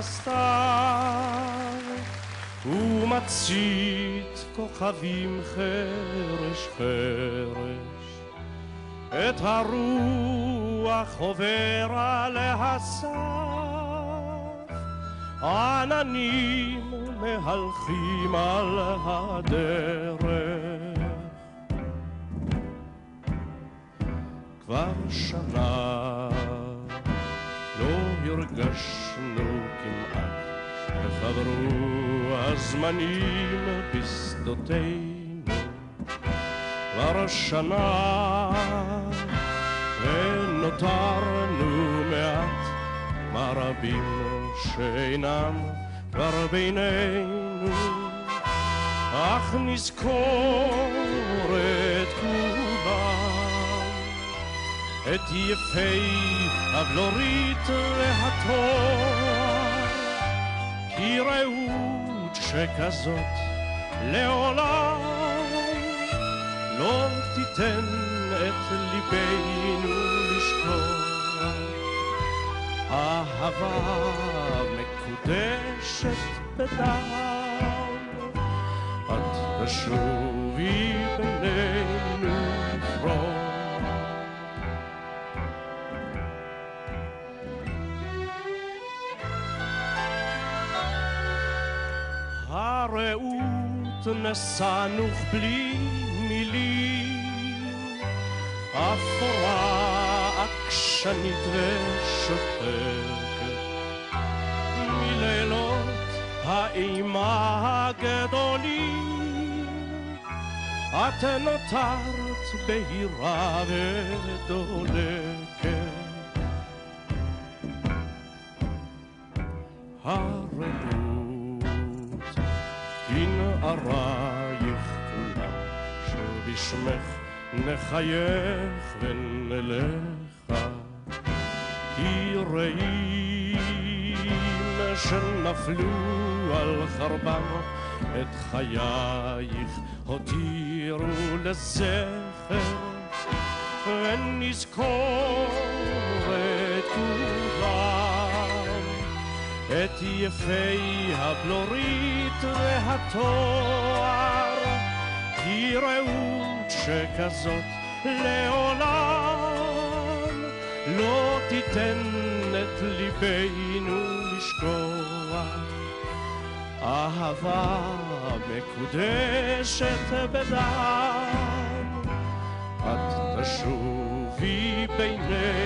הסתיו ומצית כוכבים חרש חרש את הרוח עובר על הסף עננים מהלכים על הדרך כבר שנה לא הרגשנו כמעט וחברו הזמנים בשדותינו כבר שנה ונותרנו מעט מה רבים שאינם כבר בינינו אך נזכור את כולם את יפי הבלורית והתואר כי רעות שכזאת לעולם לא תיתן את ליבנו לשכוח אהבה מקודשת בדם את תשובי בינינו לפרוח הרעות נסענוך בלי מילים אפורה עקשנית ושותקת מלילות האימה הגדולים את נותרת בהירה ודולקת הרעות כנערייך כולה שבשמך נחייך ונלכה כי רעים שנפלו על חרבם את חייך הותירו לזכר ונזכור את כולם את יפי הבלורית והתואר כי רעות שכזאת לעולם לא תיתן את ליבנו לשכוח אהבה מקודשת בדם את תשובי בינינו